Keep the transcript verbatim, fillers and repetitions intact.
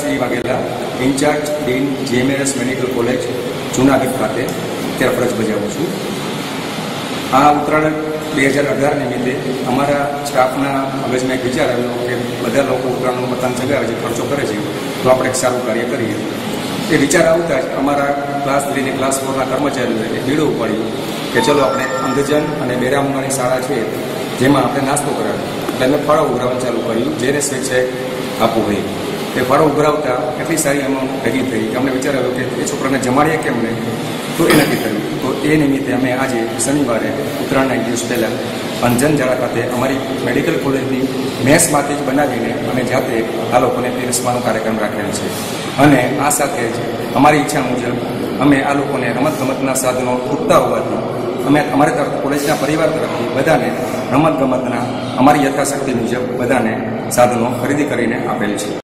Shri Vaghela, incharge dean GMS medical college Junagadh ખાતે અત્યારે ફરજ બજાવું છું. આ ઉત્તરાયણ બે હજાર અઢાર નિમિત્તે અમારા સ્ટાફના મગજમાં એક વિચાર આવ્યો કે બધા લોકો ઉત્તરાયણનું પતંગ ચગાવે છે, ખર્ચો કરે છે, તો આપણે એક સારું કાર્ય કરીએ. એ વિચાર આવતા જ અમારા ક્લાસ થ્રી અને ક્લાસ ફોરના કર્મચારીઓએ બીડું ઉપાડ્યું કે ચલો આપણે અંધજન અને બેરામંગાની શાળા છે જેમાં આપણે નાસ્તો કરાવ્યો. એટલે અમે ફળો ઉઘરાવવાનું ચાલુ કર્યું, જેને સ્વેચ્છાએ આપવું હોય. એ ફળો ઉઘરાવતા એટલી સારી અમાઉન્ટ ભેગી થઈ કે અમને વિચાર આવ્યો કે એ છોકરાને જમાડીએ કેમ નહીં, તો એ નક્કી કર્યું. તો એ નિમિત્તે અમે આજે શનિવારે ઉત્તરાયણના દિવસ પહેલાં અંજન ઝાડા ખાતે અમારી મેડિકલ કોલેજની મેસમાંથી જ બનાવીને અને જાતે આ લોકોને પીરસવાનો કાર્યક્રમ રાખેલ છે. અને આ સાથે જ અમારી ઈચ્છા મુજબ અમે આ લોકોને રમતગમતના સાધનો ખૂટતા હોવાથી અમે અમારી તરફ કોલેજના પરિવાર તરફથી બધાને રમતગમતના અમારી યથાશક્તિ મુજબ બધાને સાધનો ખરીદી કરીને આપેલ છે.